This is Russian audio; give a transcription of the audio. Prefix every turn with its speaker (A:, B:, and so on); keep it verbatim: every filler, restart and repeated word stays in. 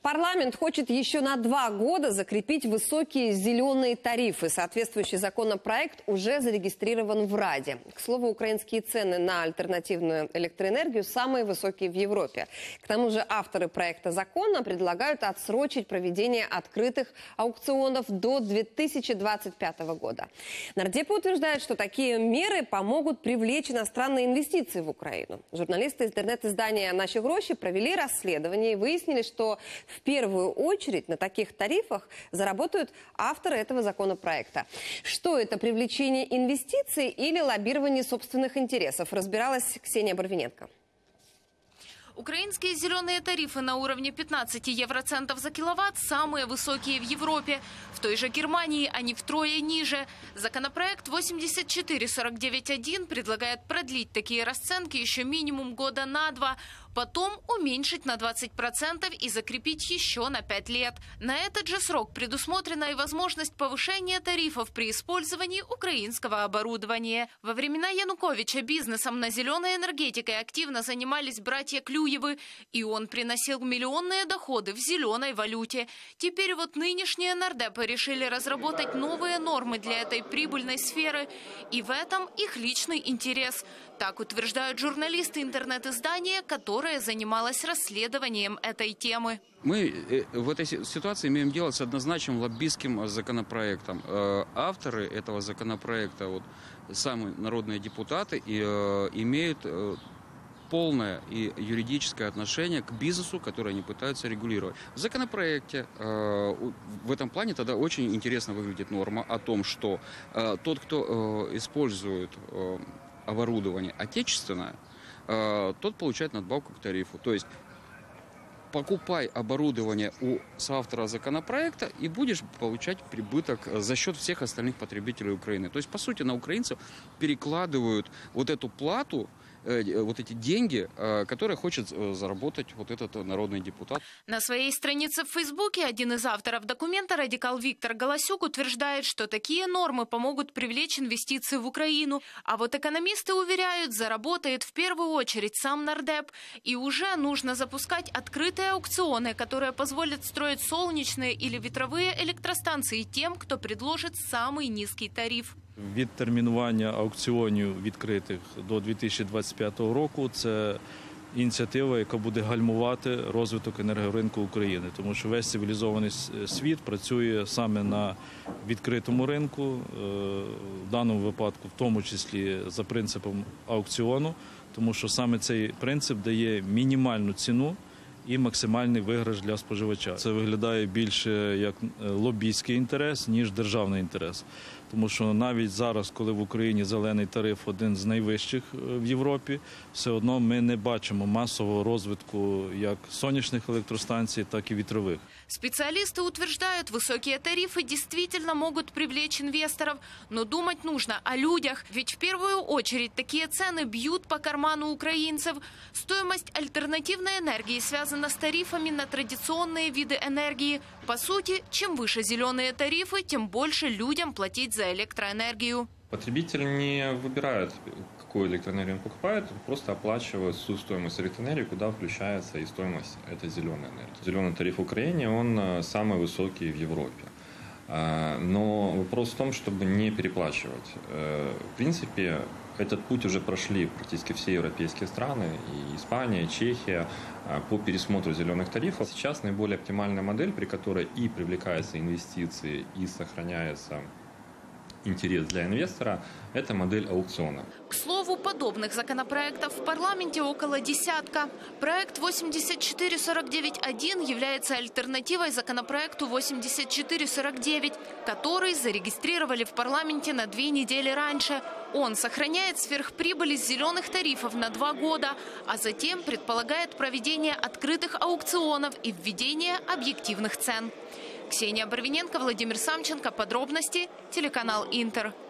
A: Парламент хочет еще на два года закрепить высокие зеленые тарифы. Соответствующий законопроект уже зарегистрирован в Раде. К слову, украинские цены на альтернативную электроэнергию самые высокие в Европе. К тому же авторы проекта закона предлагают отсрочить проведение открытых аукционов до две тысячи двадцать пятого года. Нардепы утверждают, что такие меры помогут привлечь иностранные инвестиции в Украину. Журналисты интернет-издания «Наши гроши» провели расследование и выяснили, что в первую очередь на таких тарифах заработают авторы этого законопроекта. Что это, привлечение инвестиций или лоббирование собственных интересов? Разбиралась Ксения Барвиненко.
B: Украинские зеленые тарифы на уровне пятнадцати евроцентов за киловатт самые высокие в Европе. В той же Германии они втрое ниже. Законопроект восемьдесят четыре сорок девять один предлагает продлить такие расценки еще минимум года на два, потом уменьшить на двадцать процентов и закрепить еще на пять лет. На этот же срок предусмотрена и возможность повышения тарифов при использовании украинского оборудования. Во времена Януковича бизнесом на зеленой энергетикой активно занимались братья Клюевы, и он приносил миллионные доходы в зеленой валюте. Теперь вот нынешние нардепы решили разработать новые нормы для этой прибыльной сферы, и в этом их личный интерес. Так утверждают журналисты интернет-издания, которое занималось расследованием этой темы.
C: Мы в этой ситуации имеем дело с однозначным лоббистским законопроектом. Авторы этого законопроекта, вот, самые народные депутаты, и, имеют полное и юридическое отношение к бизнесу, который они пытаются регулировать. В законопроекте э, в этом плане тогда очень интересно выглядит норма о том, что э, тот, кто э, использует э, оборудование отечественное, э, тот получает надбавку к тарифу. То есть покупай оборудование у соавтора законопроекта и будешь получать прибыток за счет всех остальных потребителей Украины. То есть, по сути, на украинцев перекладывают вот эту плату, вот эти деньги, которые хочет заработать вот этот народный депутат.
B: На своей странице в Фейсбуке один из авторов документа, радикал Виктор Голосюк, утверждает, что такие нормы помогут привлечь инвестиции в Украину. А вот экономисты уверяют, заработает в первую очередь сам нардеп. И уже нужно запускать открытые аукционы, которые позволят строить солнечные или ветровые электростанции тем, кто предложит самый низкий тариф.
D: Відтермінування аукціонів відкритих до дві тисячі двадцять п'ятого року – це ініціатива, яка буде гальмувати розвиток енергоринку України. Тому що весь цивілізований світ працює саме на відкритому ринку, в даному випадку в тому числі за принципом аукціону, тому що саме цей принцип дає мінімальну ціну і максимальний виграш для споживача. Це виглядає більше як лобійський інтерес, ніж державний інтерес. Тому що навіть зараз, коли в Україні зелений тариф один з найвищих в Європі, все одно ми не бачимо масового розвитку як сонячних електростанцій, так и ветровых.
B: Специалисты утверждают, высокие тарифы действительно могут привлечь инвесторов, но думать нужно о людях, ведь в первую очередь такие цены бьют по карману украинцев. Стоимость альтернативной энергии связана с тарифами на традиционные виды энергии. По сути, чем выше зеленые тарифы, тем больше людям платить за электроэнергию.
E: Потребитель не выбирает, какую электроэнергию он покупает, просто оплачивает всю стоимость электроэнергии, куда включается и стоимость этой зеленой энергии. Зеленый тариф в Украине, он самый высокий в Европе. Но вопрос в том, чтобы не переплачивать. В принципе, этот путь уже прошли практически все европейские страны, и Испания, и Чехия, по пересмотру зеленых тарифов. Сейчас наиболее оптимальная модель, при которой и привлекаются инвестиции, и сохраняется интерес для инвестора, это модель аукциона.
B: К слову, подобных законопроектов в парламенте около десятка. Проект восемьдесят четыре сорок девять один является альтернативой законопроекту восемьдесят четыре сорок девять, который зарегистрировали в парламенте на две недели раньше. Он сохраняет сверхприбыль из зеленых тарифов на два года, а затем предполагает проведение открытых аукционов и введение объективных цен. Ксения Барвиненко, Владимир Самченко. Подробности. Телеканал Интер.